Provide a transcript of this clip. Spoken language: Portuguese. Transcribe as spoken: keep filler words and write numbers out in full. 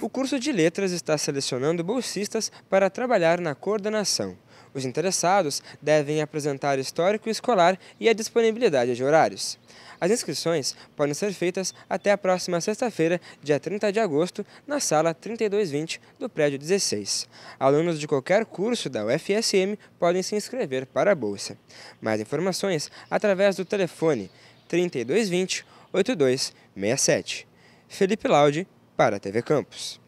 O curso de Letras está selecionando bolsistas para trabalhar na coordenação. Os interessados devem apresentar histórico escolar e a disponibilidade de horários. As inscrições podem ser feitas até a próxima sexta-feira, dia trinta de agosto, na sala trinta e dois vinte do prédio dezesseis. Alunos de qualquer curso da U F S M podem se inscrever para a bolsa. Mais informações através do telefone trinta e dois vinte, oitenta e dois sessenta e sete. Felipe Laude, para a T V Campus.